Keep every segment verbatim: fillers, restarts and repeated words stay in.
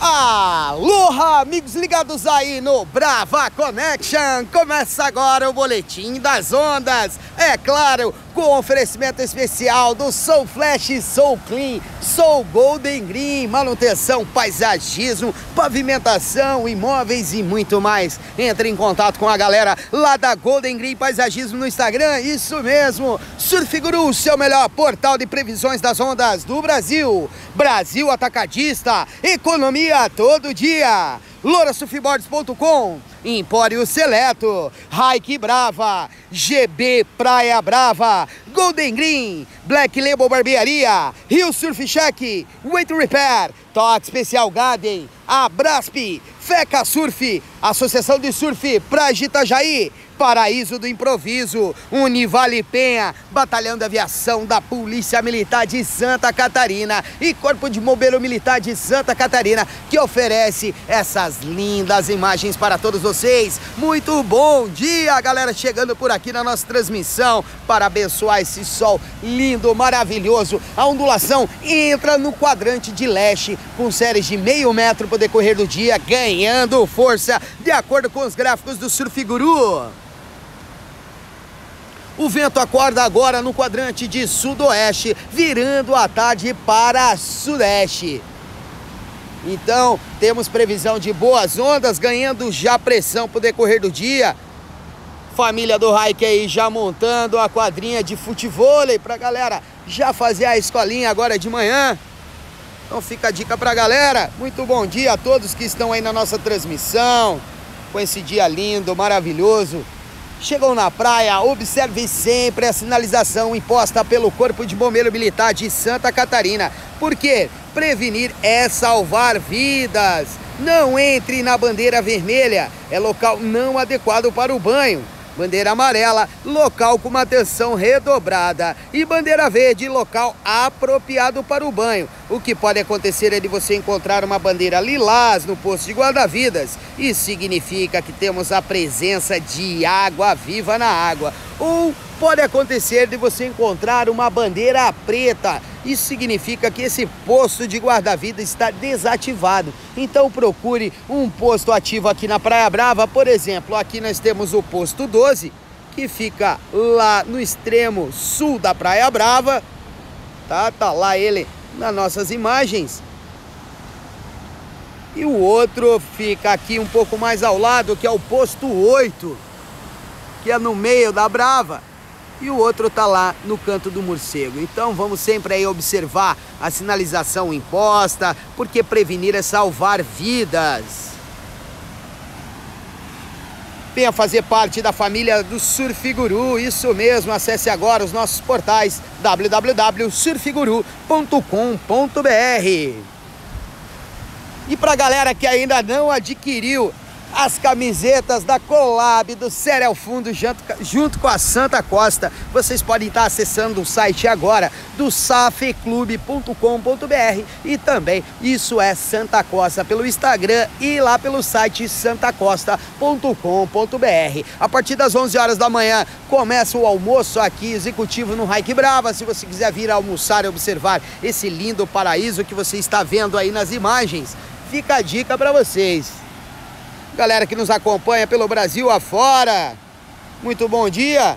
Aloha, amigos ligados aí no Brava Connection. Começa agora o Boletim das Ondas. É claro, com oferecimento especial do Soul Flash, Soul Clean, Soul Golden Green, manutenção, paisagismo, pavimentação, imóveis e muito mais. Entre em contato com a galera lá da Golden Green Paisagismo no Instagram. Isso mesmo, Surf Guru, seu melhor portal de previsões das ondas do Brasil. Brasil Atacadista, economia todo dia. Loura Surfboards ponto com, Empório Seleto, Hike Brava, G B Praia Brava, Golden Green, Black Label Barbearia, Rio Surf Shack, Weight Repair, Toque Especial Garden, Abrasp, Feca Surf, Associação de Surf Praia Itajaí, Paraíso do Improviso, Univale Penha, Batalhão de Aviação da Polícia Militar de Santa Catarina e Corpo de Bombeiro Militar de Santa Catarina, que oferece essas lindas imagens para todos vocês. Muito bom dia, galera, chegando por aqui na nossa transmissão para abençoar esse sol lindo, maravilhoso. A ondulação entra no quadrante de leste com séries de meio metro para o decorrer do dia, ganhando força de acordo com os gráficos do Surf Guru. O vento acorda agora no quadrante de sudoeste, virando à tarde para sudeste. Então, temos previsão de boas ondas, ganhando já pressão para o decorrer do dia. Família do Hike aí já montando a quadrinha de futevôlei para a galera já fazer a escolinha agora de manhã. Então fica a dica para a galera. Muito bom dia a todos que estão aí na nossa transmissão, com esse dia lindo, maravilhoso. Chegou na praia, observe sempre a sinalização imposta pelo Corpo de Bombeiro Militar de Santa Catarina. Porque prevenir é salvar vidas. Não entre na bandeira vermelha, é local não adequado para o banho. Bandeira amarela, local com uma atenção redobrada. E bandeira verde, local apropriado para o banho. O que pode acontecer é de você encontrar uma bandeira lilás no posto de guarda-vidas. Isso significa que temos a presença de água viva na água. Ou pode acontecer de você encontrar uma bandeira preta. Isso significa que esse posto de guarda-vidas está desativado. Então procure um posto ativo aqui na Praia Brava. Por exemplo, aqui nós temos o posto doze, que fica lá no extremo sul da Praia Brava. Tá, tá lá ele nas nossas imagens. E o outro fica aqui um pouco mais ao lado, que é o posto oito, que é no meio da Brava. E o outro tá lá no canto do morcego. Então vamos sempre aí observar a sinalização imposta, porque prevenir é salvar vidas. Venha fazer parte da família do Surf Guru, isso mesmo, acesse agora os nossos portais w w w ponto surf guru ponto com ponto b r. E pra galera que ainda não adquiriu as camisetas da collab do Série ao Fundo junto, junto com a Santa Costa, vocês podem estar acessando o site agora do saf clube ponto com ponto b r e também isso é Santa Costa pelo Instagram e lá pelo site santa costa ponto com ponto b r. A partir das onze horas da manhã começa o almoço aqui executivo no Hike Brava. Se você quiser vir almoçar e observar esse lindo paraíso que você está vendo aí nas imagens, fica a dica para vocês. Galera que nos acompanha pelo Brasil afora, muito bom dia.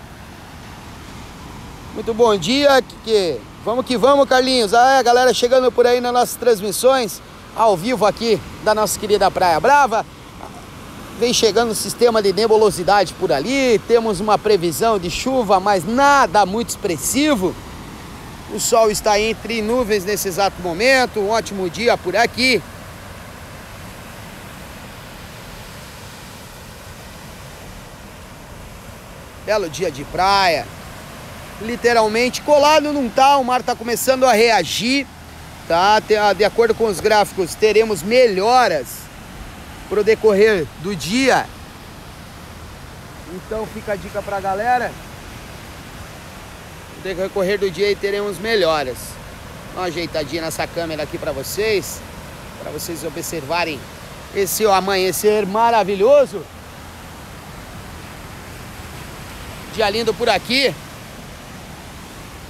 Muito bom dia. Que, que... Vamos que vamos, Carlinhos. Ah, é, a galera chegando por aí nas nossas transmissões, ao vivo aqui da nossa querida Praia Brava. Vem chegando o sistema de nebulosidade por ali. Temos uma previsão de chuva, mas nada muito expressivo. O sol está entre nuvens nesse exato momento. Um ótimo dia por aqui. Belo dia de praia, literalmente colado não tá, o mar tá começando a reagir, tá? De acordo com os gráficos, teremos melhoras pro decorrer do dia. Então fica a dica pra galera, no decorrer do dia aí teremos melhoras. Dá uma ajeitadinha nessa câmera aqui pra vocês, para vocês observarem esse amanhecer maravilhoso. Dia lindo por aqui.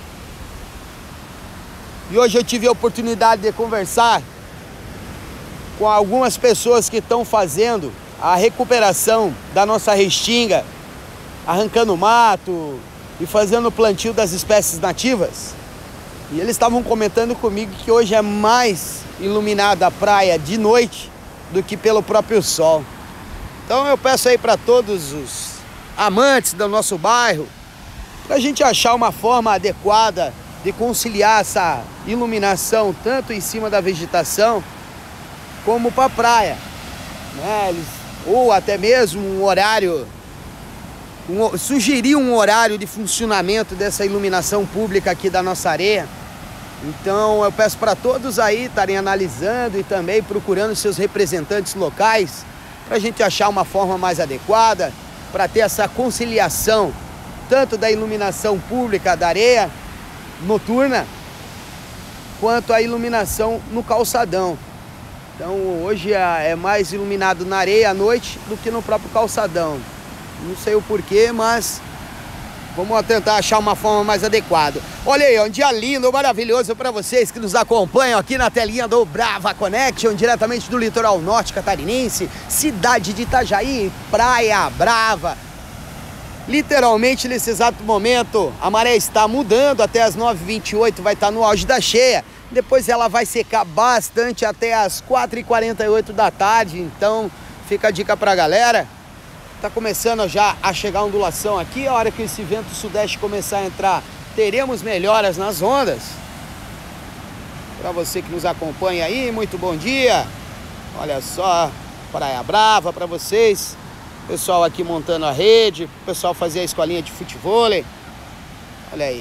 E hoje eu tive a oportunidade de conversar com algumas pessoas que estão fazendo a recuperação da nossa restinga, arrancando mato e fazendo o plantio das espécies nativas. E eles estavam comentando comigo que hoje é mais iluminada a praia de noite do que pelo próprio sol. Então eu peço aí para todos os amantes do nosso bairro, para a gente achar uma forma adequada de conciliar essa iluminação tanto em cima da vegetação como para a praia, né? Eles, ou até mesmo um horário, um, sugerir um horário de funcionamento dessa iluminação pública aqui da nossa areia. Então eu peço para todos aí estarem analisando e também procurando seus representantes locais para a gente achar uma forma mais adequada para ter essa conciliação tanto da iluminação pública da areia noturna quanto a iluminação no calçadão. Então hoje é mais iluminado na areia à noite do que no próprio calçadão. Não sei o porquê, mas vamos tentar achar uma forma mais adequada. Olha aí, um dia lindo, maravilhoso para vocês que nos acompanham aqui na telinha do Brava Connection, diretamente do litoral norte catarinense, cidade de Itajaí, Praia Brava. Literalmente nesse exato momento a maré está mudando, até as nove e vinte e oito vai estar no auge da cheia. Depois ela vai secar bastante até as quatro e quarenta e oito da tarde, então fica a dica pra galera. Tá começando já a chegar a ondulação aqui, a hora que esse vento sudeste começar a entrar, teremos melhoras nas ondas. Para você que nos acompanha aí, muito bom dia. Olha só, Praia Brava para vocês. Pessoal aqui montando a rede, pessoal fazer a escolinha de futevôlei. Olha aí.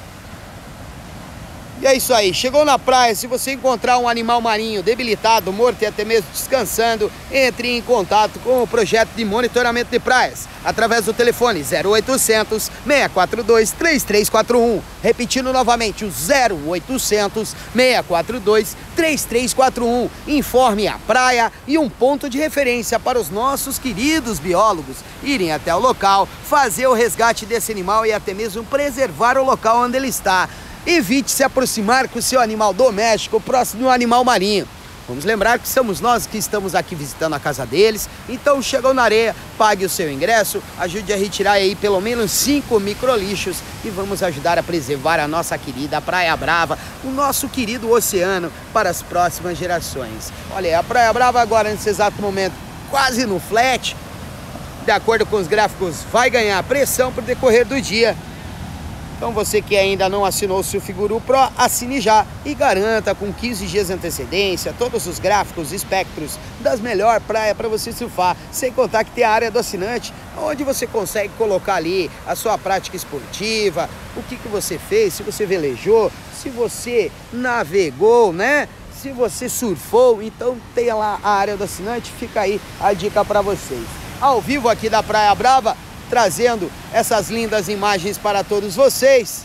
E é isso aí, chegou na praia, se você encontrar um animal marinho debilitado, morto e até mesmo descansando, entre em contato com o projeto de monitoramento de praias, através do telefone zero oitocentos, seis quatro dois, três três quatro um. Repetindo novamente, o zero oitocentos, seis quatro dois, três três quatro um. Informe a praia e um ponto de referência para os nossos queridos biólogos irem até o local, fazer o resgate desse animal e até mesmo preservar o local onde ele está. Evite se aproximar com o seu animal doméstico próximo de um animal marinho. Vamos lembrar que somos nós que estamos aqui visitando a casa deles. Então chegou na areia, pague o seu ingresso, ajude a retirar aí pelo menos cinco microlixos e vamos ajudar a preservar a nossa querida Praia Brava, o nosso querido oceano para as próximas gerações. Olha aí, a Praia Brava agora nesse exato momento quase no flat. De acordo com os gráficos, vai ganhar pressão para o decorrer do dia. Então você que ainda não assinou o Surfiguru Pro, assine já e garanta com quinze dias de antecedência todos os gráficos e espectros das melhores praias para você surfar, sem contar que tem a área do assinante, onde você consegue colocar ali a sua prática esportiva, o que, que você fez, se você velejou, se você navegou, né? Se você surfou, então tem lá a área do assinante, fica aí a dica para vocês. Ao vivo aqui da Praia Brava, trazendo essas lindas imagens para todos vocês.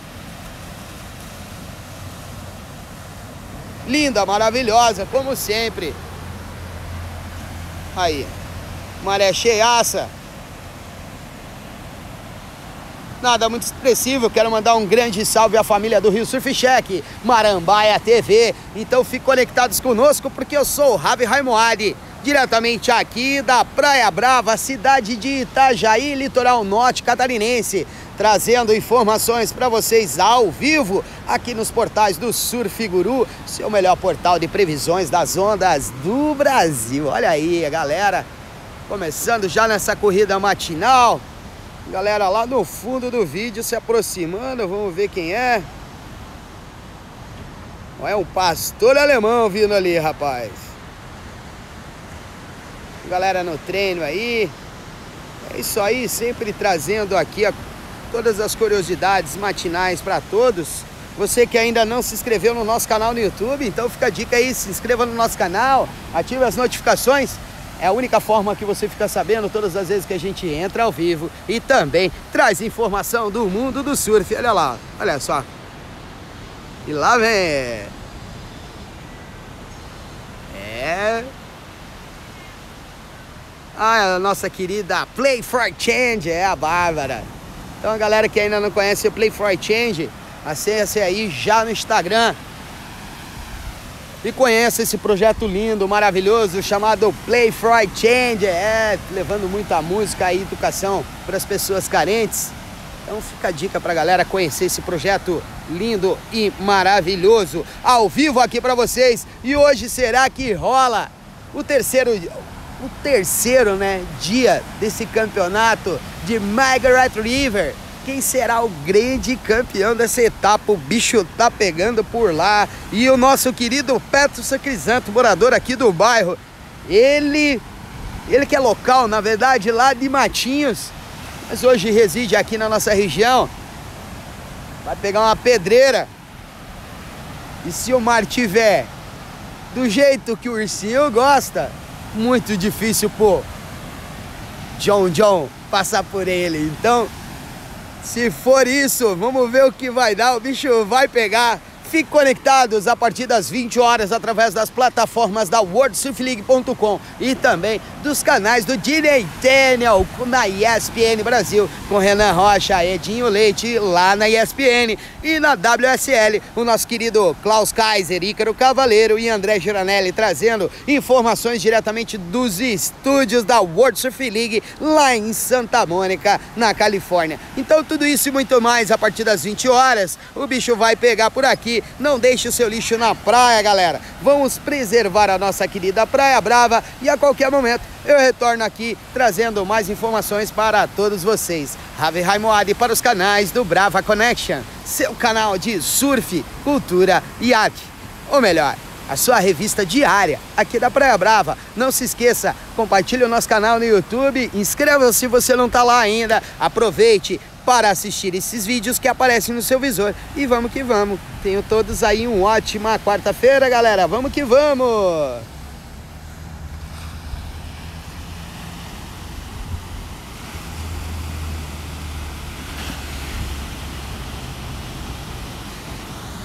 Linda, maravilhosa, como sempre. Aí, maré cheiaça. Nada muito expressivo, quero mandar um grande salve à família do Rio Surf Shack, Marambaia T V. Então fiquem conectados conosco porque eu sou o Ravi Raimoadi, diretamente aqui da Praia Brava, cidade de Itajaí, litoral norte catarinense, trazendo informações para vocês ao vivo aqui nos portais do Surfiguru, seu melhor portal de previsões das ondas do Brasil. Olha aí, a galera começando já nessa corrida matinal. Galera lá no fundo do vídeo se aproximando, vamos ver quem é. É um pastor alemão vindo ali, rapaz. Galera no treino aí. É isso aí, sempre trazendo aqui a, todas as curiosidades matinais para todos. Você que ainda não se inscreveu no nosso canal no YouTube, então fica a dica aí, se inscreva no nosso canal, ative as notificações. É a única forma que você fica sabendo todas as vezes que a gente entra ao vivo e também traz informação do mundo do surf. Olha lá, olha só. E lá vem. É... Ah, a nossa querida Play for Change, é a Bárbara. Então a galera que ainda não conhece o Play for Change, acesse aí já no Instagram. e conheça esse projeto lindo, maravilhoso, chamado Play for Change, é, levando muita música e educação para as pessoas carentes. Então fica a dica pra galera conhecer esse projeto lindo e maravilhoso, ao vivo aqui para vocês. E hoje será que rola o terceiro, o terceiro né, dia desse campeonato de Margaret River. Quem será o grande campeão dessa etapa? O bicho tá pegando por lá. E o nosso querido Peterson Crisanto, morador aqui do bairro, ele, ele que é local, na verdade, lá de Matinhos, mas hoje reside aqui na nossa região, vai pegar uma pedreira. E se o mar tiver do jeito que o ursinho gosta, muito difícil pô John John passar por ele. Então, se for isso, vamos ver o que vai dar. O bicho vai pegar. Fiquem conectados a partir das vinte horas através das plataformas da world surf league ponto com e também dos canais do Disney Channel na E S P N Brasil, com Renan Rocha, Edinho Leite lá na E S P N, e na W S L o nosso querido Klaus Kaiser, Ícaro Cavaleiro e André Giranelli trazendo informações diretamente dos estúdios da World Surf League lá em Santa Mônica, na Califórnia. Então tudo isso e muito mais a partir das vinte horas. O bicho vai pegar por aqui. Não deixe o seu lixo na praia, galera. Vamos preservar a nossa querida Praia Brava e a qualquer momento eu retorno aqui trazendo mais informações para todos vocês. Ravi Raimoadi para os canais do Brava Connection, seu canal de surf, cultura e arte. Ou melhor, a sua revista diária aqui da Praia Brava. Não se esqueça, compartilhe o nosso canal no YouTube, inscreva-se se você não está lá ainda, aproveite para assistir esses vídeos que aparecem no seu visor. E vamos que vamos. Tenham todos aí uma ótima quarta-feira, galera. Vamos que vamos!